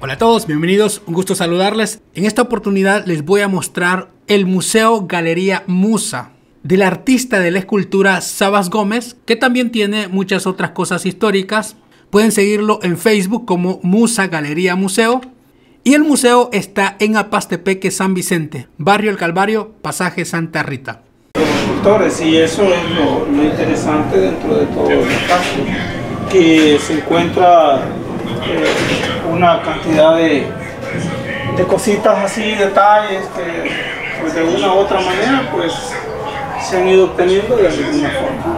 Hola a todos, bienvenidos, un gusto saludarles. En esta oportunidad les voy a mostrar el Museo Galería Musa del artista de la escultura Sabas Gómez, que también tiene muchas otras cosas históricas. Pueden seguirlo en Facebook como Musa Galería Museo. Y el museo está en Apastepeque, San Vicente, Barrio El Calvario, Pasaje Santa Rita. Los escultores, y eso es lo interesante dentro de todo el caso, que se encuentra una cantidad de cositas así, detalles que pues de una u otra manera pues se han ido obteniendo de alguna forma.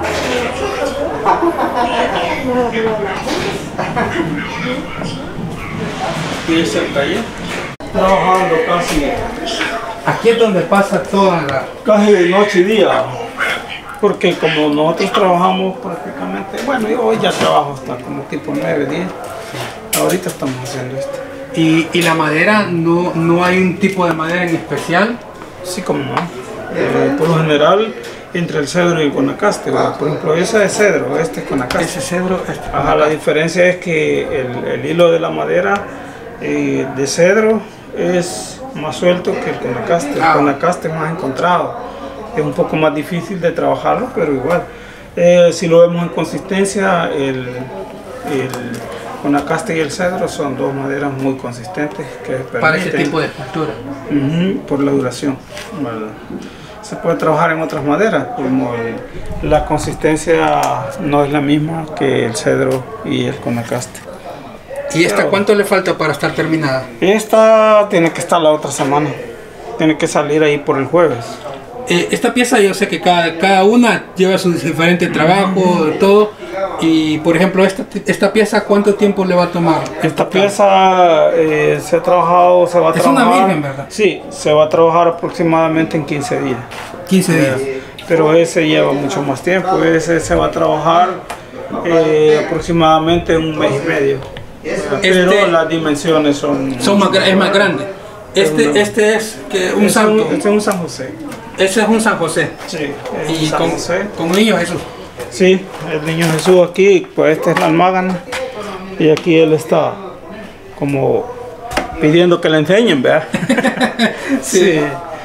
Aquí es el taller, trabajando casi. Aquí es donde pasa toda la... Casi de noche y día, porque como nosotros trabajamos prácticamente, bueno, yo hoy ya trabajo hasta como tipo 9, 10, ahorita estamos haciendo esto. ¿Y la madera, no hay un tipo de madera en especial? Sí, como no. Por lo general, entre el cedro y el guanacaste, ¿verdad? Por ejemplo, ese es cedro, este es guanacaste. Ese cedro, Ajá, la diferencia es que el hilo de la madera de cedro es más suelto que el guanacaste. El guanacaste es más encontrado, es un poco más difícil de trabajarlo, pero igual. Si lo vemos en consistencia, el guanacaste y el cedro son dos maderas muy consistentes que permiten, para ese tipo de escultura. Por la duración, ¿verdad? Se puede trabajar en otras maderas, como la consistencia no es la misma que el cedro y el guanacaste. ¿Y esta cuánto le falta para estar terminada? Esta tiene que estar la otra semana, tiene que salir ahí por el jueves. Esta pieza yo sé que cada una lleva su diferente trabajo, todo. Y por ejemplo, esta pieza, ¿cuánto tiempo le va a tomar? Esta pieza se ha trabajado, se va a trabajar... Es una virgen, ¿verdad? Sí, se va a trabajar aproximadamente en 15 días. 15 días. Pero ese lleva mucho más tiempo, ese se va a trabajar aproximadamente un mes y medio. Pero las dimensiones es más grande. Este es que un santo. Este es un San José. Ese es un San José. Sí, y San José. Con niño Jesús. Sí, el niño Jesús aquí, pues este es la almágana. Y aquí él está como pidiendo que le enseñen, ¿verdad? Sí.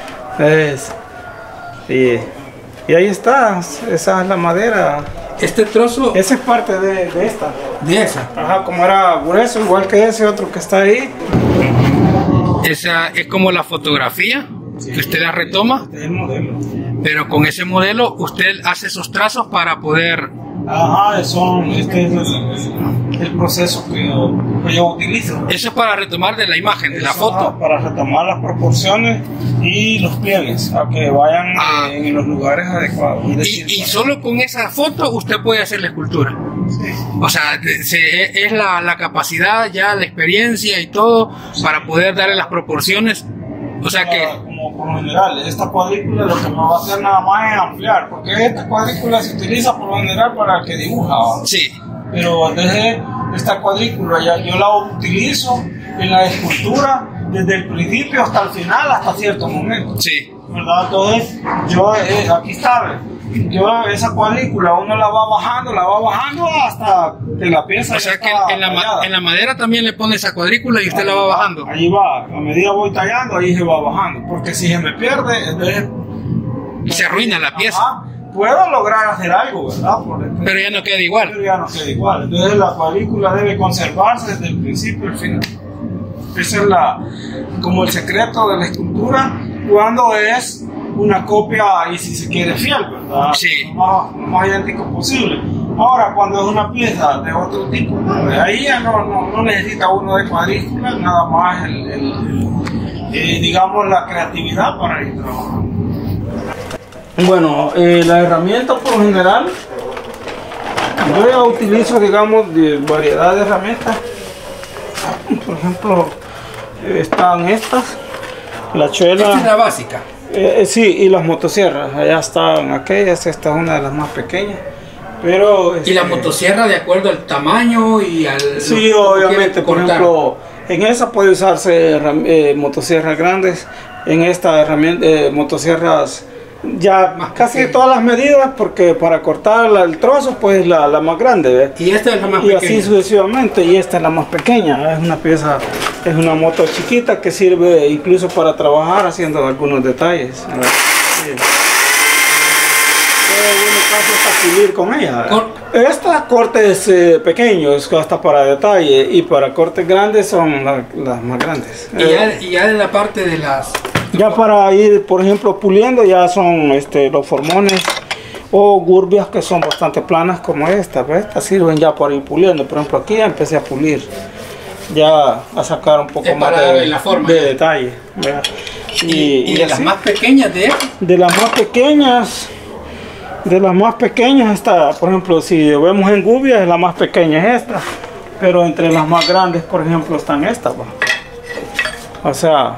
Y ahí está, esa es la madera. Este trozo... Esa es parte de esta. De esa. Ajá, como era grueso, igual que ese otro que está ahí. Esa es como la fotografía, sí, que usted la retoma. Este es el modelo. Pero con ese modelo usted hace esos trazos para poder... Ajá, este es el proceso que yo utilizo. Eso es para retomar de la imagen, de la foto. Para retomar las proporciones y los pliegues, a que vayan en los lugares adecuados. Y solo con esa foto usted puede hacer la escultura. Sí. O sea, es la capacidad, ya la experiencia y todo para poder darle las proporciones. O sea que... Como por lo general, esta cuadrícula lo que me va a hacer nada más es ampliar, porque esta cuadrícula se utiliza por lo general para el que dibuja. Sí. Pero desde esta cuadrícula yo la utilizo en la escultura desde el principio hasta el final, hasta cierto momento. Sí. ¿Verdad? Entonces, aquí está, esa cuadrícula uno la va bajando hasta que la pieza. O sea que en la madera también le pone esa cuadrícula y usted la va bajando. Ahí va, a medida voy tallando, ahí se va bajando, porque si se me pierde, entonces se arruina la pieza. Puedo lograr hacer algo, ¿verdad? Pero ya no queda igual. Pero ya no queda igual. Entonces la cuadrícula debe conservarse desde el principio al final. Ese es como el secreto de la escultura, cuando es una copia y si se quiere fiel, ¿verdad? Sí. Lo más idéntico posible. Ahora, cuando es una pieza de otro tipo, ahí ya no necesita uno de cuadrícula, nada más digamos la creatividad para ir trabajando. Bueno, la herramienta por lo general, yo ya utilizo, digamos, de variedad de herramientas. Por ejemplo, están estas, la chela. Esta es la básica. Sí, y las motosierras, allá están aquellas, esta es una de las más pequeñas. Pero, ¿y la motosierra de acuerdo al tamaño y al... Sí, obviamente, por ejemplo, en esa puede usarse motosierras grandes, en esta motosierras Ya Más casi pequeña. todas las medidas, porque para cortar el trozo, pues la más grande, ¿ves? Y esta es la más Y pequeña. así sucesivamente, y esta es la más pequeña, es una pieza, es una moto chiquita que sirve incluso para trabajar haciendo algunos detalles, ¿verdad? Sí. En algunos casos hasta pulir con ella. Esta cortes pequeños, hasta para detalle, y para cortes grandes son las más grandes. Y ya en la parte de las... Ya para ir, por ejemplo, puliendo, ya son los formones o gurbias que son bastante planas como esta. ¿Ves? Estas sirven ya para ir puliendo. Por ejemplo, aquí ya empecé a pulir, ya a sacar un poco Es más para darle la forma, de ya. detalle. ¿Verdad? Y de las así. más pequeñas De las más pequeñas está, por ejemplo, si vemos en gubia, la más pequeña es esta. Pero entre las más grandes, por ejemplo, están estas. ¿Va? O sea...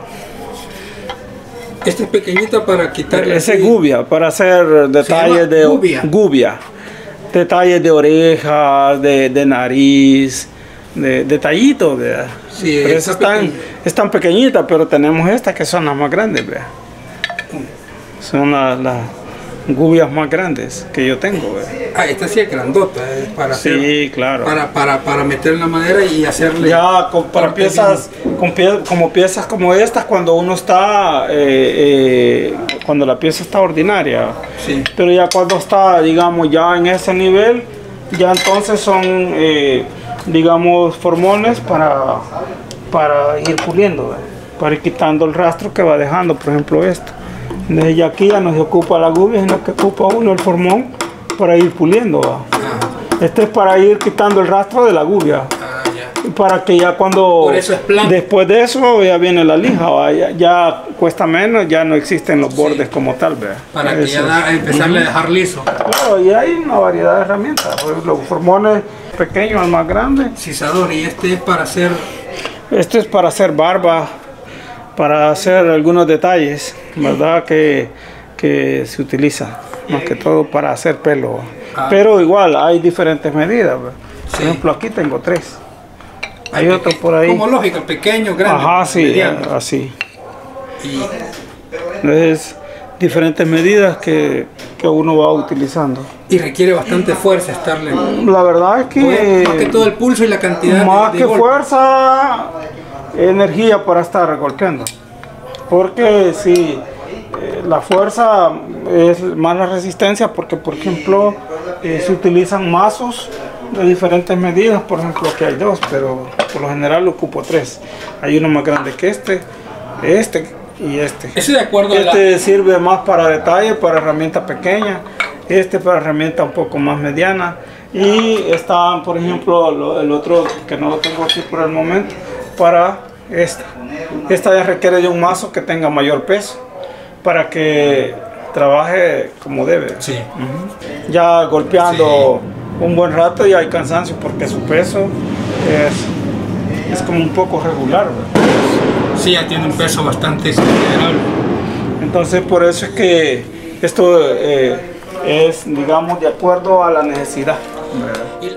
Esta es pequeñita para quitarle... Ese es gubia, para hacer detalles de gubia. Detalles de orejas, de nariz, de detallitos, ¿verdad? Sí, pero esas están pequeñitas, pero tenemos estas que son las más grandes, ¿verdad? Son las gubias más grandes que yo tengo, ¿verdad? Ah, esta sí es grandota, para hacer... Sí, claro. Para meter la madera y hacerle... Ya para piezas, como piezas como estas, cuando uno está, cuando la pieza está ordinaria. Sí. Pero ya cuando está, digamos, ya en ese nivel, ya entonces son, digamos, formones para ir puliendo, ¿verdad? Para ir quitando el rastro que va dejando, por ejemplo, esto. Desde aquí ya no se ocupa la gubia, sino que ocupa uno el formón para ir puliendo, ¿verdad? Este es para ir quitando el rastro de la gubia. Para que ya cuando... Por eso es plano. Después de eso ya viene la lija, ya cuesta menos, ya no existen los bordes como tal, ¿verdad? Para que ya empezarle a dejar liso. Claro, y hay una variedad de herramientas. Los formones pequeños, el más grande. Cisador, y este es para hacer... Este es para hacer barba, para hacer algunos detalles, ¿verdad? Que se utiliza, más que todo para hacer pelo. Pero igual, hay diferentes medidas, ¿verdad? Por ejemplo, aquí tengo 3. Hay otro por ahí. Como lógico, pequeño, grande. Ajá, sí, mediano. así. Y Entonces, diferentes medidas que uno va utilizando. requiere bastante fuerza estarle... La verdad es que... Más que todo el pulso y la cantidad más de que golpe. fuerza, energía para estar golpeando. Porque si la fuerza es más la resistencia, porque por ejemplo se utilizan mazos de diferentes medidas. Por ejemplo, aquí hay 2, pero por lo general ocupo 3. Hay uno más grande que este y este. Eso de acuerdo Este sirve más para detalle, para herramienta pequeña. Este para herramienta un poco más mediana. Y está, por ejemplo, el otro que no lo tengo aquí por el momento, para esta. Esta ya requiere de un mazo que tenga mayor peso para que trabaje como debe. Sí. Ya golpeando un buen rato ya hay cansancio porque su peso es como un poco regular, ¿verdad? Sí, ya tiene un peso bastante considerable. Entonces por eso es que esto es, digamos, de acuerdo a la necesidad, ¿verdad?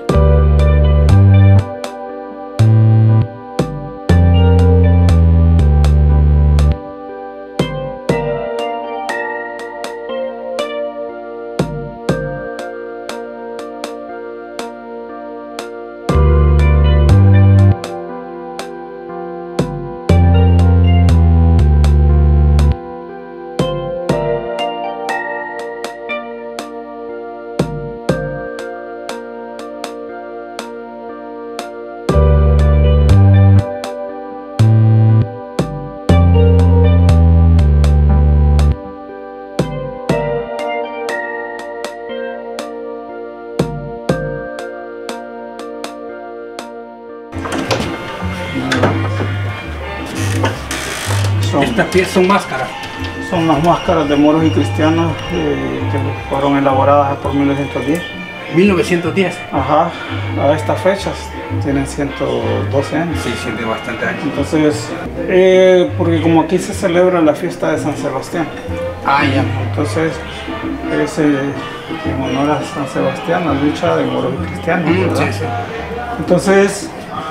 Estas piezas son máscaras. Son las máscaras de moros y cristianos que fueron elaboradas por 1910. 1910. Ajá, a estas fechas tienen 112 años. Sí, siente bastante años. Entonces, porque como aquí se celebra la fiesta de San Sebastián, Ah, ya. entonces es en honor a San Sebastián, la lucha de moros y cristianos, ¿verdad? Sí, sí. Entonces,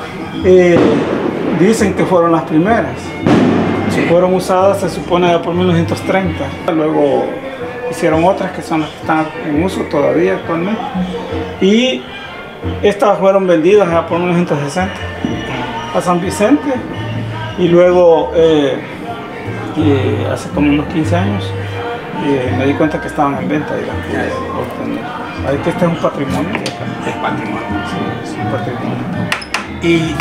dicen que fueron las primeras. Sí. Fueron usadas, se supone, ya por 1930. Luego hicieron otras que son las que están en uso todavía actualmente. Y estas fueron vendidas ya por 1960 a San Vicente, y luego hace como unos 15 años me di cuenta que estaban en venta y las pude obtener. Ahí que este es un patrimonio. Es patrimonio. Sí, es un patrimonio. Sí,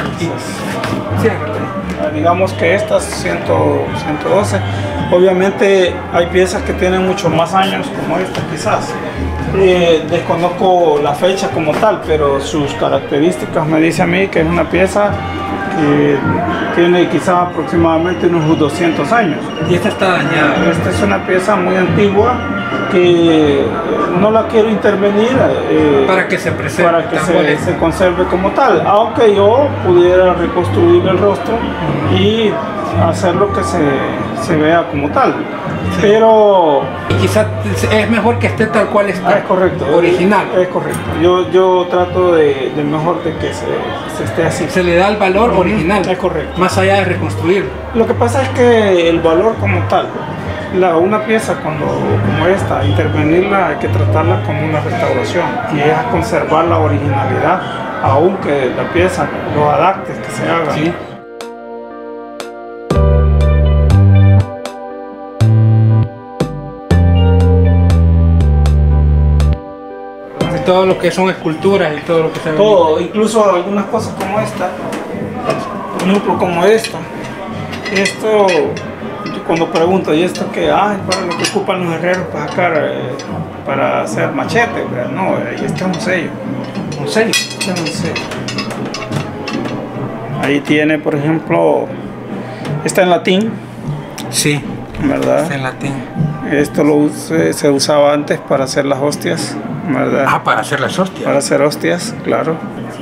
digamos que estas 112, obviamente hay piezas que tienen mucho más años, como esta quizás. Desconozco la fecha como tal, pero sus características me dice a mí que es una pieza que tiene quizás aproximadamente unos 200 años. Y esta está dañada. Esta es una pieza muy antigua que no la quiero intervenir para que se preserve, para que se conserve como tal, aunque yo pudiera reconstruir el rostro y hacer lo que se vea como tal. Sí. Pero quizás es mejor que esté tal cual está. Es correcto. Original. Es correcto. Yo trato de mejor de que se esté así. Se le da el valor original. Es correcto. Más allá de reconstruirlo. Lo que pasa es que el valor como tal, una pieza como esta, intervenirla hay que tratarla como una restauración y es conservar la originalidad, aunque la pieza, los adaptes que se hagan. Sí. Todo lo que son esculturas y todo lo que se ve. Todo, incluso algunas cosas como esta, por ejemplo como esta. Esto, yo cuando pregunto, ¿y esto qué? Para lo que ocupan los herreros para sacar, para hacer machetes, ¿verdad? No, ahí está un sello. ¿Un sello? Este es un sello. Ahí tiene, por ejemplo, está en latín. Sí, ¿verdad? Está en latín. Esto se usaba antes para hacer las hostias, ¿verdad? Para hacer las hostias. Para hacer hostias, claro.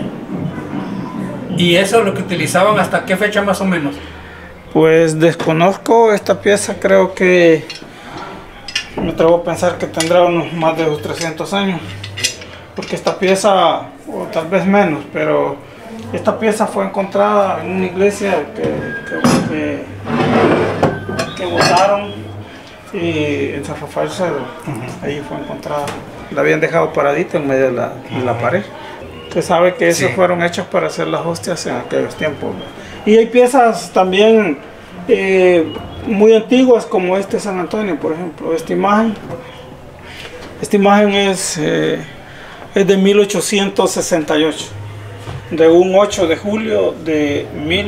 ¿Y eso es lo que utilizaban hasta qué fecha más o menos? Pues desconozco esta pieza, creo que me atrevo a pensar que tendrá unos más de 300 años, porque esta pieza, o tal vez menos, pero esta pieza fue encontrada en una iglesia que botaron en San Rafael Cedro. Ahí fue encontrada. La habían dejado paradita en medio de la pared. Usted sabe que esos fueron hechos para hacer las hostias en aquellos tiempos. Y hay piezas también muy antiguas, como este San Antonio, por ejemplo. Esta imagen es de 1868. De un 8 de julio de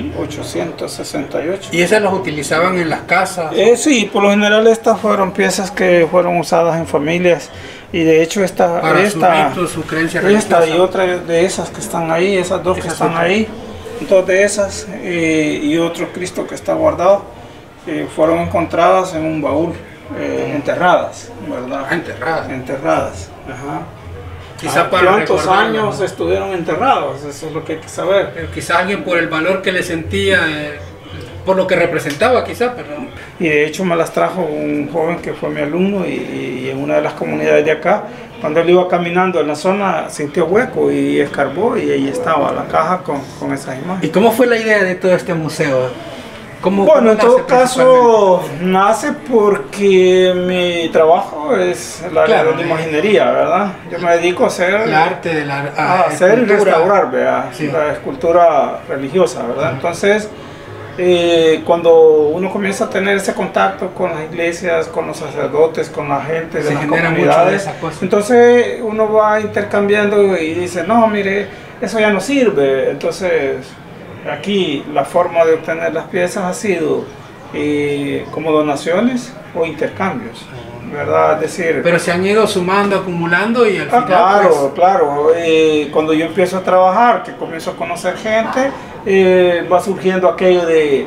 1868. ¿Y esas las utilizaban en las casas? Sí, por lo general estas fueron piezas que fueron usadas en familias, y de hecho esta su creencia religiosa. Y otra de esas que están ahí, esas dos que están ahí, dos de esas y otro Cristo que está guardado, fueron encontradas en un baúl, enterradas, ¿verdad? Enterradas. Ajá. Quizá para ¿cuántos años estuvieron enterrados? Eso es lo que hay que saber. Pero quizá alguien por el valor que le sentía, por lo que representaba quizá, pero... Y de hecho me las trajo un joven que fue mi alumno, y en una de las comunidades de acá, cuando él iba caminando en la zona, sintió hueco y escarbó, y ahí estaba la caja con esas imágenes. ¿Y cómo fue la idea de todo este museo? Bueno, en todo caso nace porque mi trabajo es el área de la imaginería, ¿verdad? Yo me dedico a hacer el arte de la hacer y restaurar, ¿verdad? Sí. La escultura religiosa, ¿verdad? Entonces, cuando uno comienza a tener ese contacto con las iglesias, con los sacerdotes, con la gente de las comunidades, entonces uno va intercambiando y dice, no, mire, eso ya no sirve. Entonces, aquí la forma de obtener las piezas ha sido como donaciones o intercambios, ¿verdad? Es decir... Pero se han ido sumando, acumulando y al final... Claro, claro. Cuando yo empiezo a trabajar, que comienzo a conocer gente, va surgiendo aquello de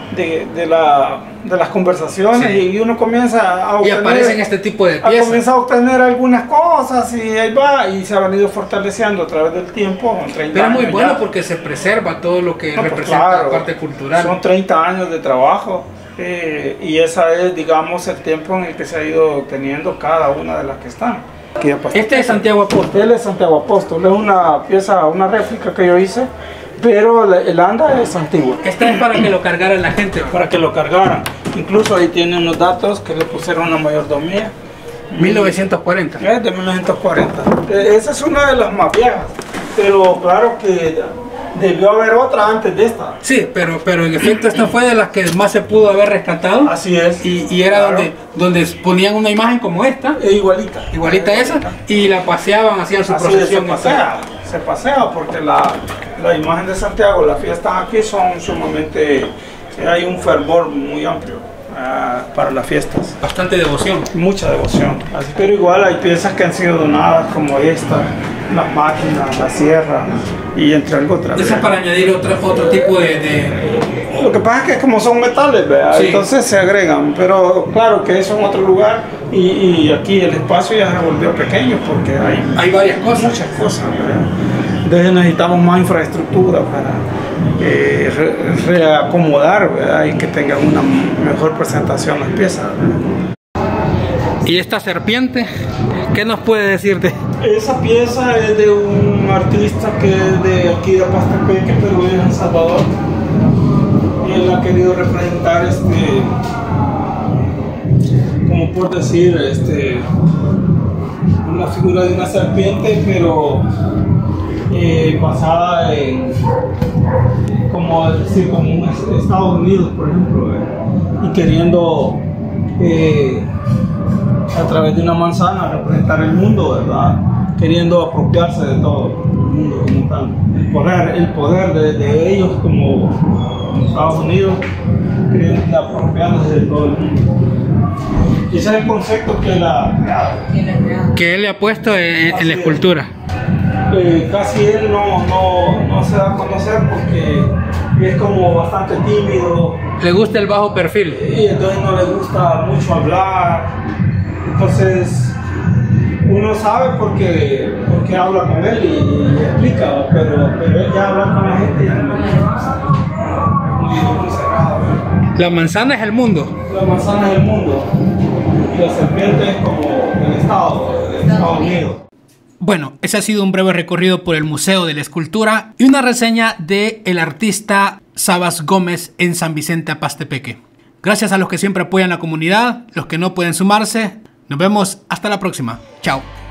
las conversaciones, y uno comienza a obtener... Y aparecen este tipo de piezas. Comienza a obtener algunas cosas, y ahí va, y se ha venido fortaleciendo a través del tiempo. Pero es muy bueno porque se preserva todo lo que representa la parte cultural. Son 30 años de trabajo, y esa es, digamos, el tiempo en el que se ha ido obteniendo cada una de las que están. Este es Santiago Apóstol. Él es Santiago Apóstol, es una pieza, una réplica que yo hice, pero el anda es antiguo. Esta es para que lo cargara la gente. Para que lo cargaran. Incluso ahí tienen los datos que le pusieron la mayordomía, 1940. Es de 1940. Esa es una de las más viejas, pero claro que debió haber otra antes de esta. Sí, pero en efecto esta fue de las que más se pudo haber rescatado. Así es. Y era claro, donde ponían una imagen como esta, igualita a esa, y la paseaban, hacían su procesión. Se pasea porque la imagen de Santiago, las fiestas aquí son sumamente, hay un fervor muy amplio para las fiestas. Bastante devoción. Mucha devoción. Así, pero igual hay piezas que han sido donadas como esta, las máquinas, la sierra y entre algo otras. Eso es para añadir otro tipo de... Lo que pasa es que como son metales, ¿verdad? Sí. Entonces se agregan, pero claro que eso en otro lugar y aquí el espacio ya se volvió pequeño porque hay varias cosas. Muchas cosas, ¿verdad? Entonces necesitamos más infraestructura para reacomodar, ¿verdad? Y que tengan una mejor presentación las piezas, ¿verdad? ¿Y esta serpiente? ¿Qué nos puede decir de...? Esa pieza es de un artista que es de aquí de Pastapeque, pero vive en El Salvador. Y él ha querido representar como por decir, una figura de una serpiente, pero basada en, como decir, como un Estados Unidos, por ejemplo, y queriendo a través de una manzana representar el mundo, ¿verdad? Queriendo apropiarse de todo el mundo como tal. El poder de ellos como Estados Unidos, queriendo apropiarse de todo el mundo. Y ese es el concepto que él ha creado. Que él le ha puesto en la escultura. Casi él no se da a conocer porque es como bastante tímido. Le gusta el bajo perfil. Y entonces no le gusta mucho hablar. Entonces uno sabe porque habla con él y explica, pero él ya habla con la gente ya no es muy cerrado. La manzana es el mundo. La manzana es el mundo. Y la serpiente es como el Estado de Estados Unidos. Bueno, ese ha sido un breve recorrido por el Museo de la Escultura y una reseña de el artista Sabas Gómez en San Vicente Apastepeque. Gracias a los que siempre apoyan la comunidad, los que no pueden sumarse. Nos vemos hasta la próxima. Chao.